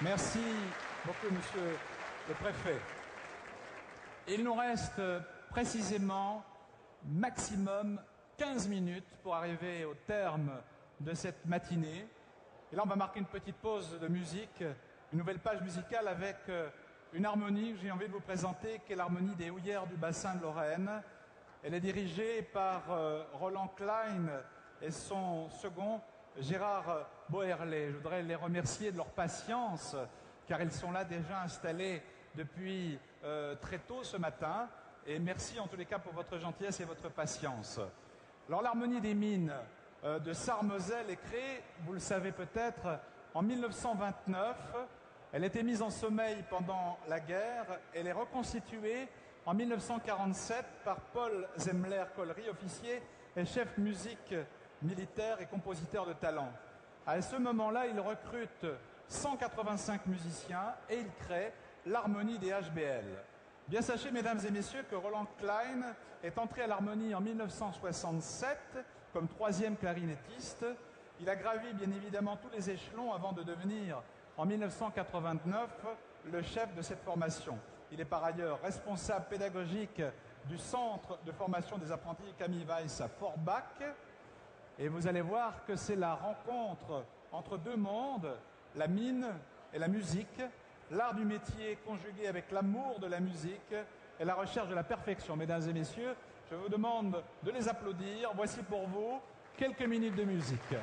Merci beaucoup, monsieur le préfet. Il nous reste précisément maximum 15 minutes pour arriver au terme de cette matinée. Et là, on va marquer une petite pause de musique, une nouvelle page musicale avec une harmonie que j'ai envie de vous présenter, qui est l'harmonie des houillères du bassin de Lorraine. Elle est dirigée par Roland Klein et son second, Gérard Boerlet. Je voudrais les remercier de leur patience, car ils sont là déjà installés depuis très tôt ce matin. Et merci en tous les cas pour votre gentillesse et votre patience. Alors l'harmonie des mines de Sarmoselle est créée, vous le savez peut-être, en 1929. Elle était mise en sommeil pendant la guerre. Elle est reconstituée en 1947 par Paul Zemmler-Collery, officier et chef musique militaire et compositeur de talent. À ce moment-là, il recrute 185 musiciens et il crée l'harmonie des HBL. Bien sachez, mesdames et messieurs, que Roland Klein est entré à l'harmonie en 1967 comme troisième clarinettiste. Il a gravi bien évidemment tous les échelons avant de devenir, en 1989, le chef de cette formation. Il est par ailleurs responsable pédagogique du centre de formation des apprentis Camille Weiss à Forbach. Et vous allez voir que c'est la rencontre entre deux mondes, la mine et la musique, l'art du métier conjugué avec l'amour de la musique et la recherche de la perfection. Mesdames et messieurs, je vous demande de les applaudir. Voici pour vous quelques minutes de musique.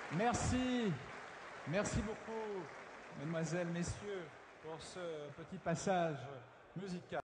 Merci. Merci beaucoup, mesdemoiselles, messieurs, pour ce petit passage musical.